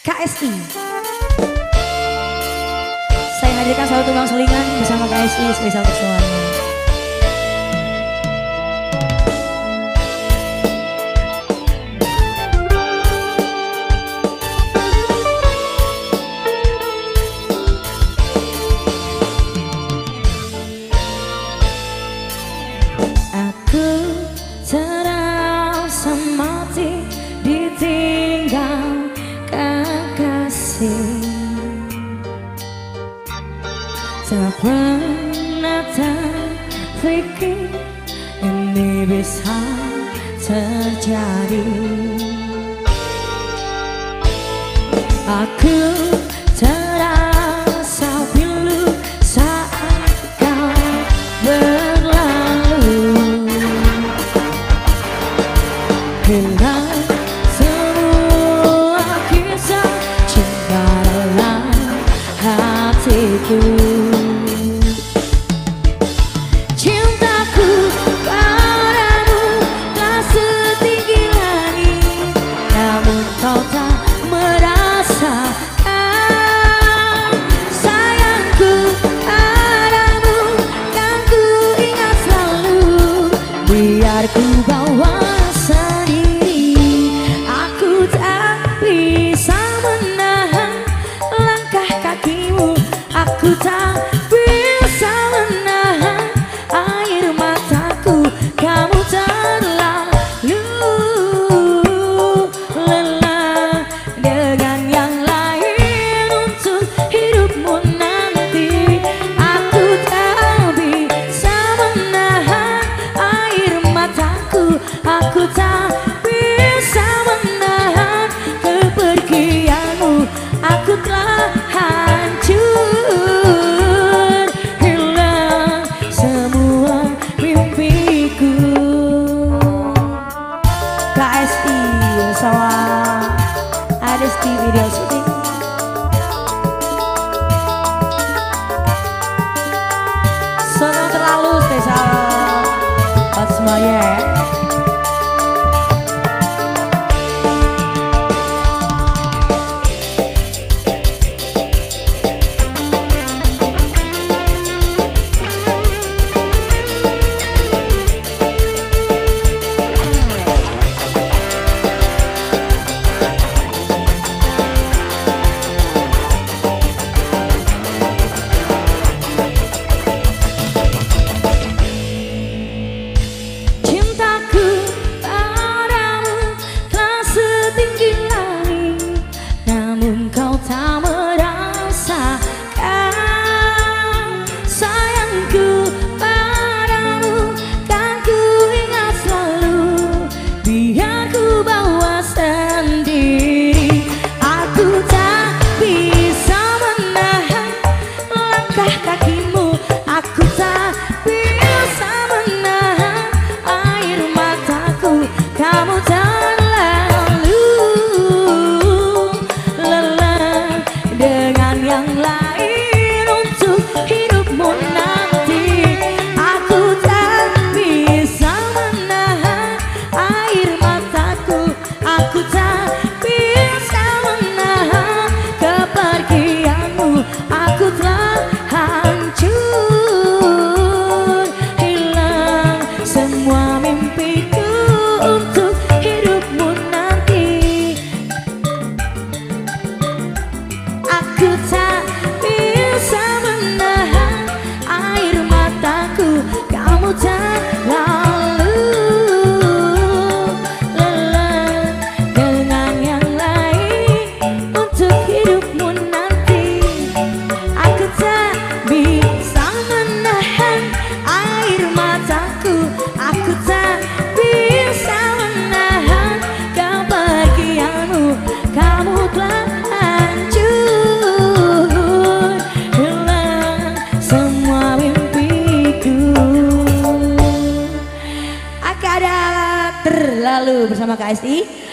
KSI. Saya hadirkan satu tunggang selingan bersama KSI spesial untuk semuanya. Aku terasa mati ditinggal kekasih, tak pernah terpikir ini bisa terjadi. Aku terasa pilu saat kau berlalu, hilang semua kisah cinta dalam hatiku. Cintaku padamu tak setinggi langit, namun kau tak merasakan. Sayangku padamu kan ku ingat selalu, biar ku bawa sendiri. Aku tak bisa menahan langkah kakimu, aku tak bisa menahan air mataku. Kamu terlalu lelah dengan yang lain untuk hidupmu nanti. Aku tak bisa menahan air mataku, aku tak bisa menahan kepergianmu. Aku telah hancur, hilang semua mimpiku. KSI bersama Adisti video syuting. Sonong terlalu spesial buat semuanya ya. Kau tak merasakan. Sayangku padamu kan ku ingat selalu, biar ku bawa sendiri. Aku tak bisa menahan langkah kakimu, aku tak bisa menahan air mataku. Kamu terlalu dengan yang lain untuk hidupmu nanti. Aku tak bisa menahan air mataku, aku tak bisa menahan kepergianmu. Aku telah hancur, hilang semua mimpiku untuk hidupmu nanti. Aku tak bisa menahan air mataku, kamu terlalu lelah dengan yang lain untuk hidupmu nanti. Aku tak bisa menahan air mataku, aku tak bisa menahan kepergianmu. Kamu telah hancur, hilang semua mimpiku. Akada terlalu bersama KSI.